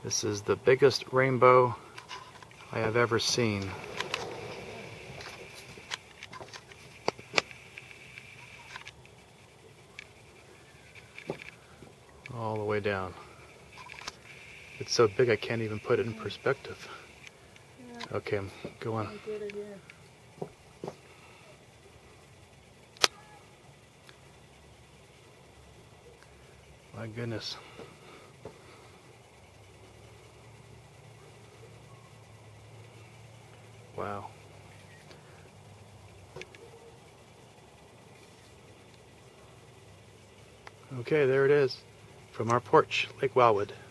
This is the biggest rainbow I have ever seen. All the way down. It's so big I can't even put it in perspective. Okay, go on. My goodness. Wow. Okay, there it is. From our porch, Lake Wildwood.